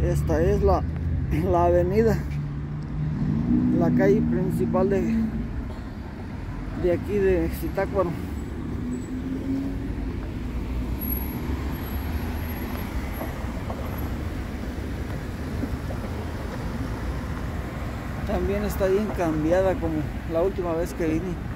Esta es la avenida, la calle principal de aquí de Zitácuaro. También está bien cambiada como la última vez que vine.